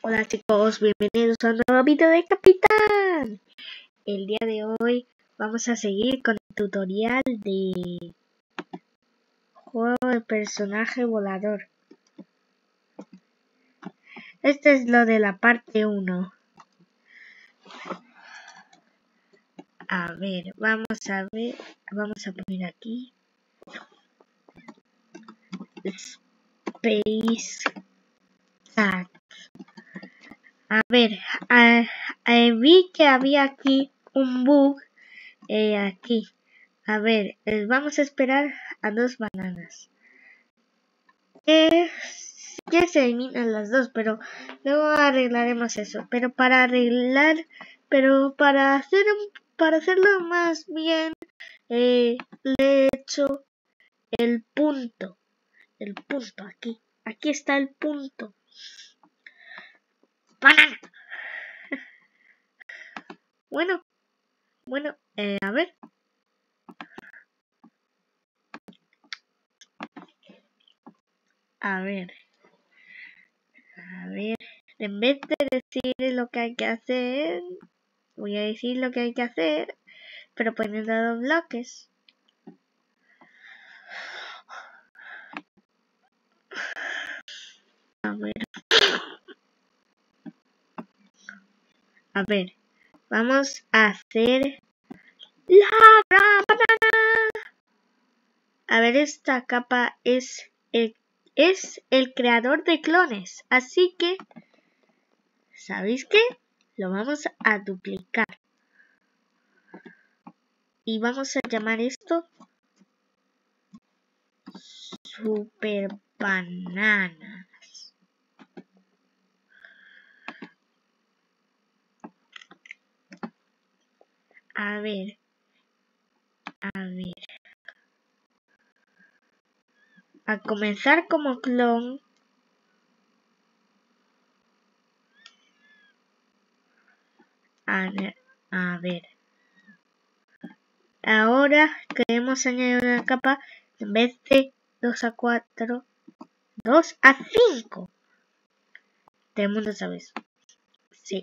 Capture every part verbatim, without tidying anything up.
Hola chicos, bienvenidos a un nuevo video de Capitán. El día de hoy vamos a seguir con el tutorial de juego de personaje volador. Este es lo de la parte uno. A ver, vamos a ver, vamos a poner aquí Space Cat. A ver, a, a, vi que había aquí un bug eh, aquí. A ver, eh, vamos a esperar a dos bananas. Que, que se eliminan las dos, pero luego arreglaremos eso. Pero para arreglar, pero para hacer para hacerlo más bien, eh, le he hecho el punto. El punto aquí. Aquí está el punto. ¡Banana! Bueno, bueno, eh, a ver. A ver. A ver. En vez de decir lo que hay que hacer, voy a decir lo que hay que hacer, pero poniendo dos bloques. A ver. A ver. Vamos a hacer la gran banana. A ver, esta capa es el, es el creador de clones. Así que, ¿sabéis qué? Lo vamos a duplicar. Y vamos a llamar esto Super Bananas. A ver. A ver. A comenzar como clon. A ver. A ver. Ahora queremos añadir una capa en vez de dos a cuatro, dos a cinco. Todo el mundo sabe eso. Sí.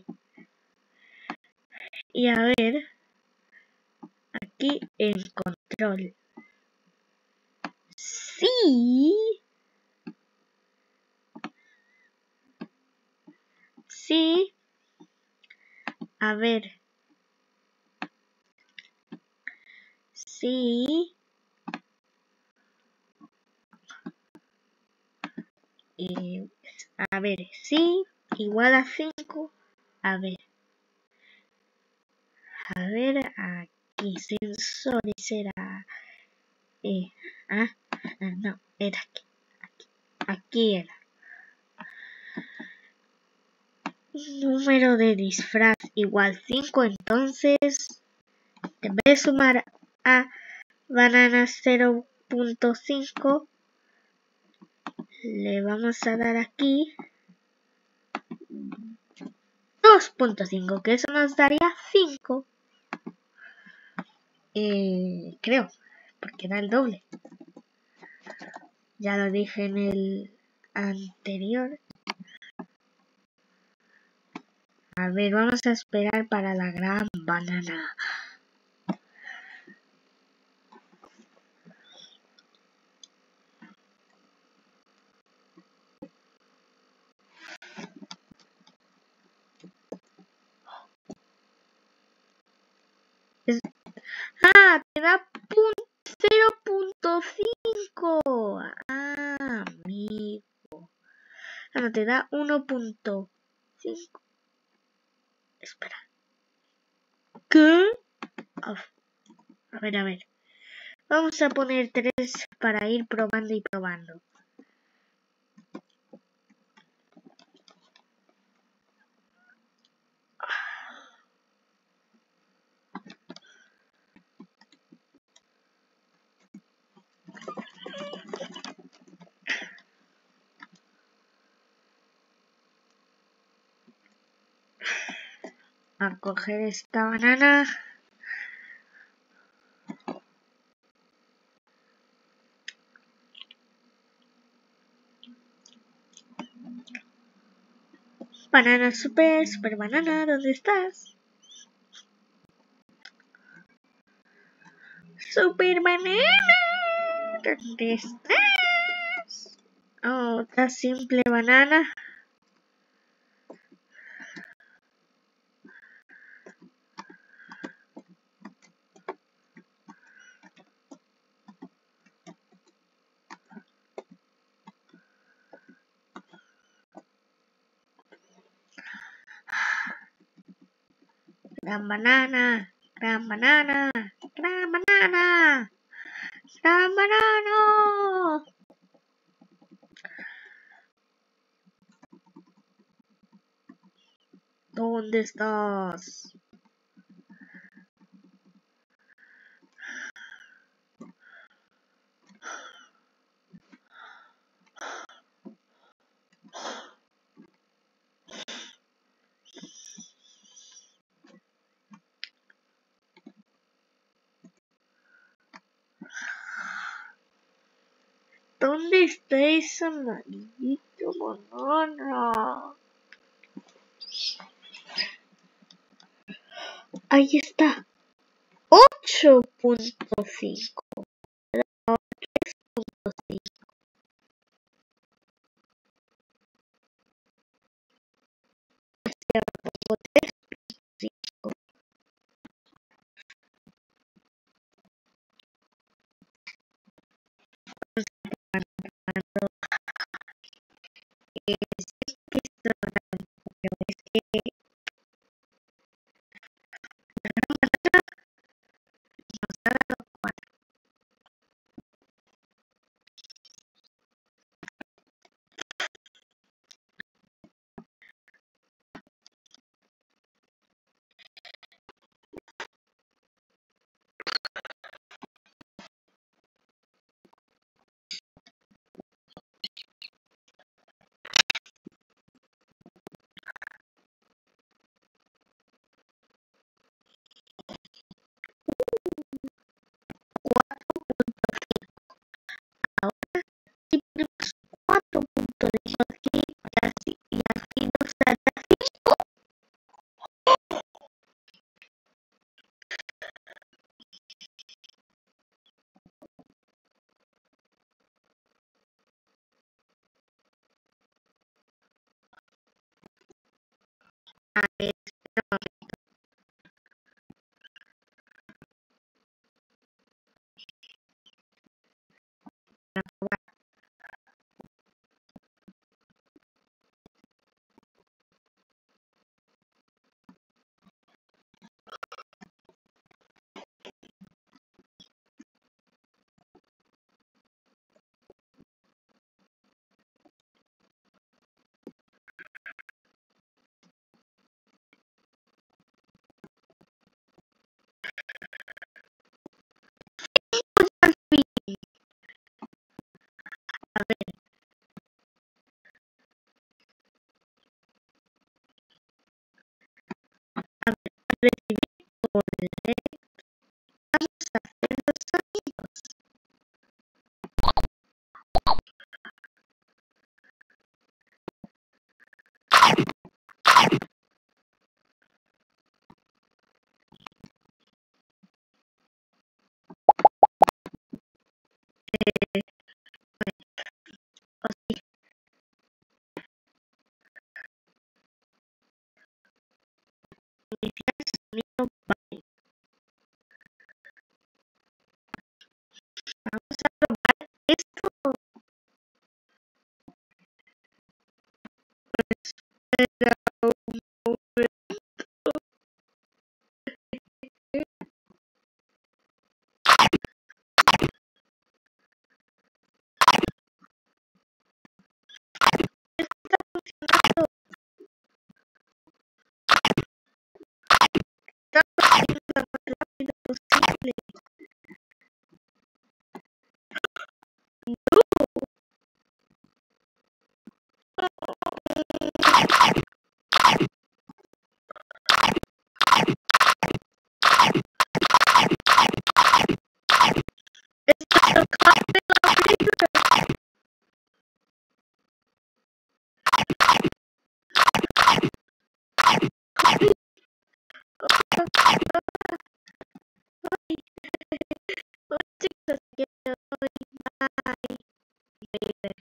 Y a ver, aquí en control. Sí. Sí. A ver. Sí. Y, a ver, sí. Igual a cinco. A ver. A ver, aquí sensores era. Eh, ah, ah, no, era aquí. Aquí, aquí era. Número de disfraz igual cinco, entonces en vez de sumar a bananas cero punto cinco, le vamos a dar aquí dos punto cinco, que eso nos daría cinco. Eh, creo, porque da el doble. Ya lo dije en el anterior. A ver, vamos a esperar para la gran banana. Es... Ah, te da cero punto cinco. Ah, amigo. Ah, no, te da uno punto cinco. Espera. ¿Qué? Oh. A ver, a ver. Vamos a poner tres para ir probando y probando. A coger esta banana. Banana super, super banana, ¿dónde estás? Super banana, ¿dónde estás? Oh, otra simple banana. Gran banana, gran banana, gran banana, gran banana. ¿Dónde estás? ¿Dónde está esa maldita banana? Ahí está. ocho punto cinco. tres punto cinco. tres punto cinco. Y ponemos cuatro puntos de aquí y así, y así nos da cinco. A ver, espera un momento. Al fin. A ver, a ver, recibir por el vamos a hacer los sonidos. Eh, o sí, iniciar sonido bye. Vamos a probar esto. Espera un momento. Está funcionando. Está haciendo lo más rápido posible. No. Chicos, hasta aquí el video de hoy. Bye.